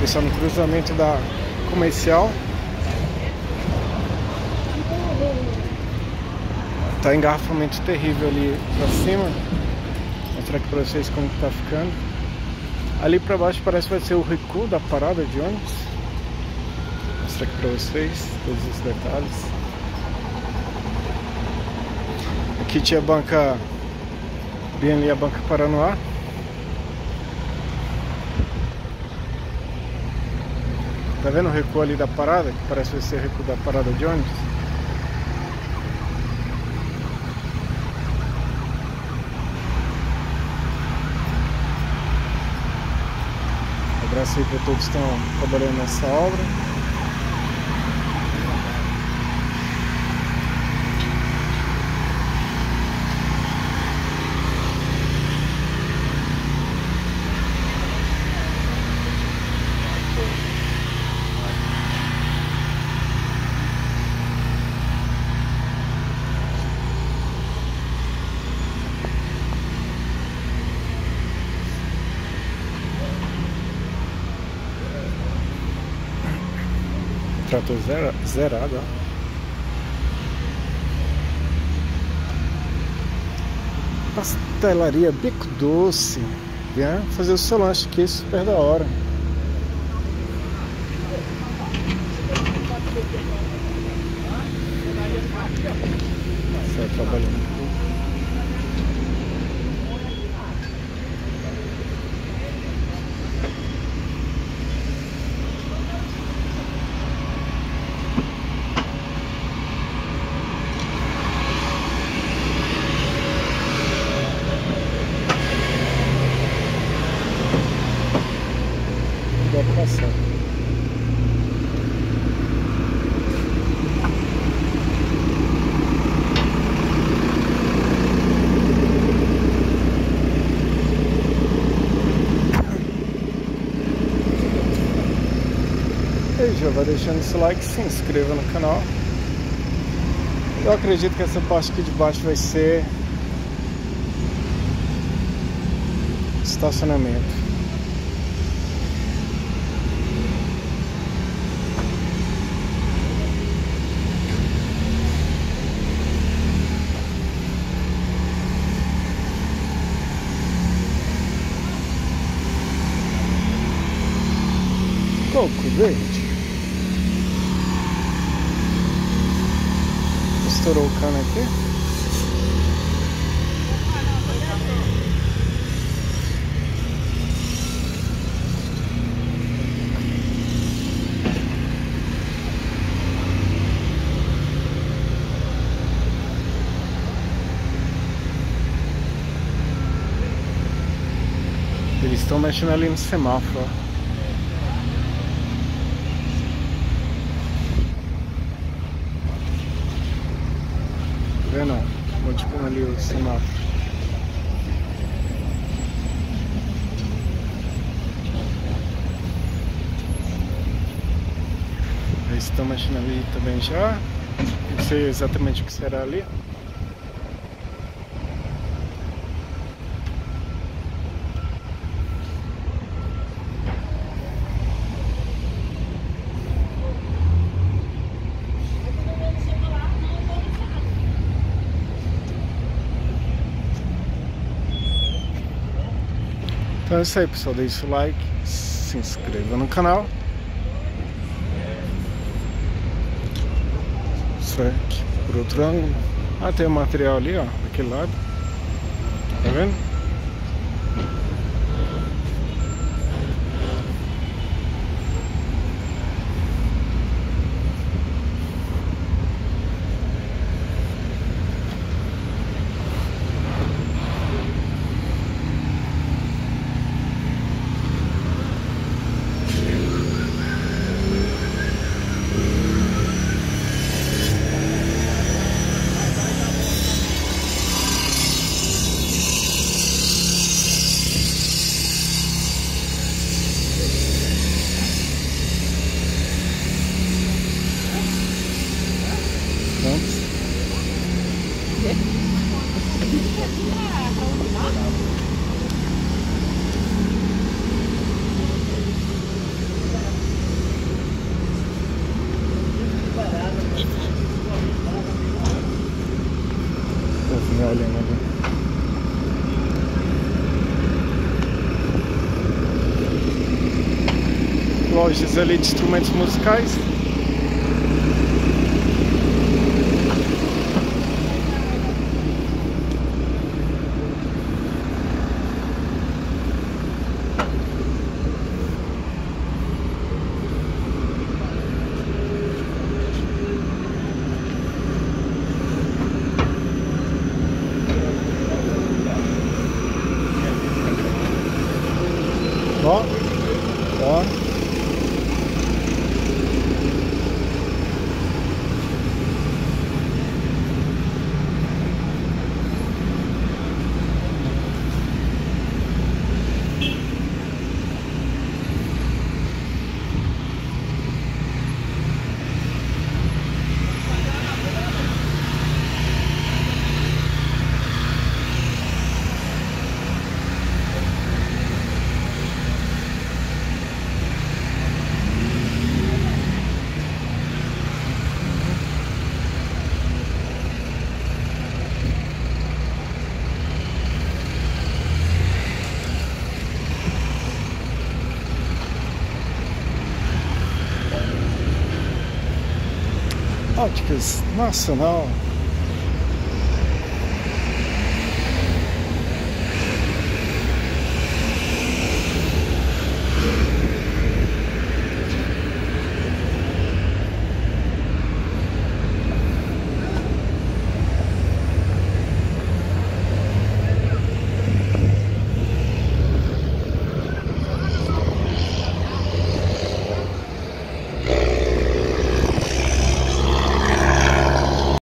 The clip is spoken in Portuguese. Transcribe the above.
Pessoal, no cruzamento da Comercial. Tá engarrafamento terrível ali pra cima. Vou mostrar aqui pra vocês como que tá ficando. Ali pra baixo parece que vai ser o recuo da parada de ônibus. Vou mostrar aqui pra vocês todos os detalhes. Aqui tinha a banca, bem ali a banca Paranoá. Tá vendo o recuo ali da parada? Que parece que vai ser o recuo da parada de ônibus. Um abraço aí para todos que estão trabalhando nessa obra. Trator zerado, ó. Pastelaria Bico Doce. Venha fazer o seu lanche aqui, super da hora. Sai trabalhando. Dá pra passar. E já vai deixando seu like, se inscreva no canal. Eu acredito que essa parte aqui de baixo vai ser estacionamento. Coco verde. Estourou o cano aqui. Eles estão mexendo ali no semáforo. Vendo? Modificando ali o semáforo. Eles estão mexendo ali também já. Não sei exatamente o que será ali. Então é isso aí, pessoal, deixe o like, se inscreva no canal. Isso aqui por outro ângulo. Ah, tem o material ali, ó, daquele lado. Tá vendo? lojas ali de instrumentos musicais. Ó, ó. Óticas Nacional.